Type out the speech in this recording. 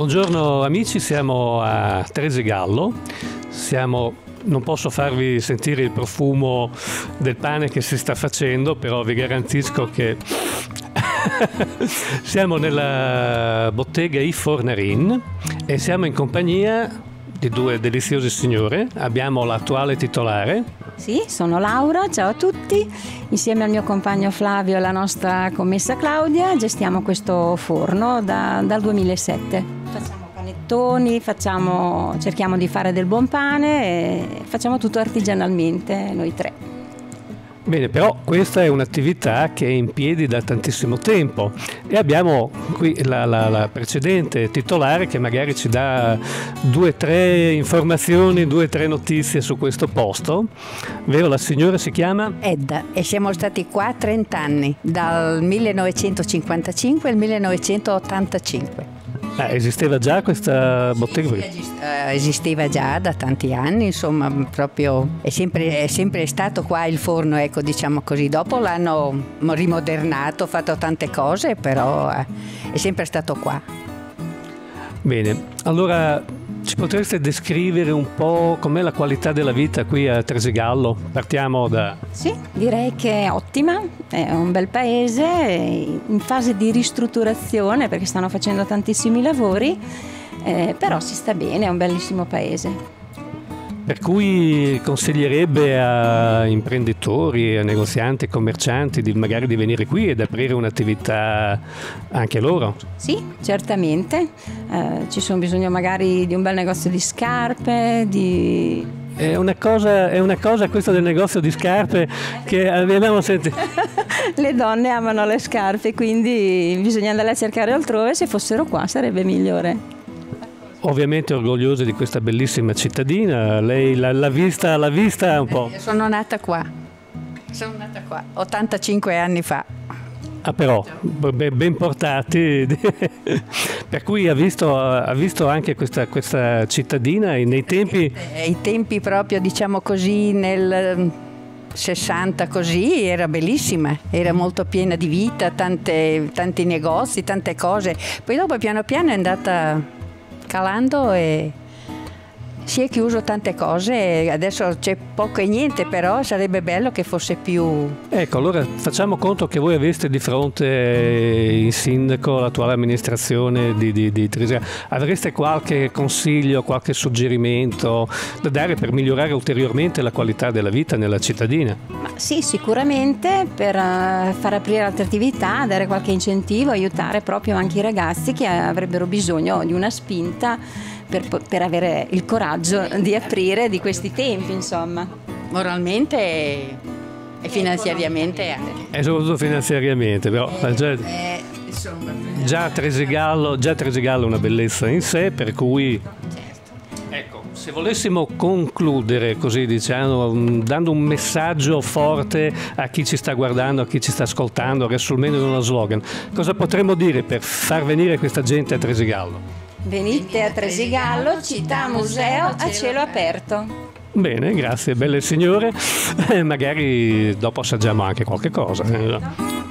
Buongiorno amici, siamo a Tresegallo, non posso farvi sentire il profumo del pane che si sta facendo, però vi garantisco che siamo nella bottega I Fornarin e siamo in compagnia di due deliziose signore. Abbiamo l'attuale titolare. Sì, sono Laura, ciao a tutti. Insieme al mio compagno Flavio e alla nostra commessa Claudia gestiamo questo forno dal 2007. Facciamo panettoni, cerchiamo di fare del buon pane e facciamo tutto artigianalmente, noi tre. Bene, però questa è un'attività che è in piedi da tantissimo tempo e abbiamo qui la precedente titolare che magari ci dà 2 o 3 informazioni, 2 o 3 notizie su questo posto. Vero, la signora si chiama? Edda, e siamo stati qua 30 anni, dal 1955 al 1985. Esisteva già questa bottega? Sì, esisteva già da tanti anni, insomma, proprio è sempre stato qua il forno, ecco, diciamo così. Dopo l'hanno rimodernato, fatto tante cose, però è sempre stato qua. Bene, allora ci potreste descrivere un po' com'è la qualità della vita qui a Tresegallo? Partiamo da... Sì, direi che è ottima, è un bel paese, in fase di ristrutturazione perché stanno facendo tantissimi lavori, però si sta bene, è un bellissimo paese. Per cui consiglierebbe a imprenditori, a negozianti, commercianti magari di venire qui ed aprire un'attività anche loro? Sì, certamente. Ci sono bisogno magari di un bel negozio di scarpe, È una cosa questo del negozio di scarpe che abbiamo sentito. Le donne amano le scarpe, quindi bisogna andare a cercare altrove, se fossero qua sarebbe migliore. Ovviamente orgogliosa di questa bellissima cittadina, lei l'ha vista un po'? Sono nata qua, 85 anni fa. Ah, però, ben portati, per cui ha visto anche questa cittadina nei tempi... I tempi proprio, diciamo così, nel 60 così, era bellissima, era molto piena di vita, tanti negozi, tante cose. Poi dopo piano piano è andata calando e si è chiuso tante cose, adesso c'è poco e niente, però sarebbe bello che fosse più... Ecco, allora facciamo conto che voi aveste di fronte il sindaco, l'attuale amministrazione di Tresegallo. Avreste qualche consiglio, qualche suggerimento da dare per migliorare ulteriormente la qualità della vita nella cittadina? Ma sì, sicuramente per far aprire altre attività, dare qualche incentivo, aiutare proprio anche i ragazzi che avrebbero bisogno di una spinta per avere il coraggio di aprire di questi tempi, insomma. Moralmente e finanziariamente anche. E soprattutto finanziariamente, però già Tresegallo è una bellezza in sé, per cui... Ecco, se volessimo concludere così, diciamo, dando un messaggio forte a chi ci sta guardando, a chi ci sta ascoltando, riassumendo in uno slogan, cosa potremmo dire per far venire questa gente a Tresegallo? Venite a Tresegallo, città museo a cielo aperto. Bene, grazie, belle signore. Magari dopo assaggiamo anche qualche cosa.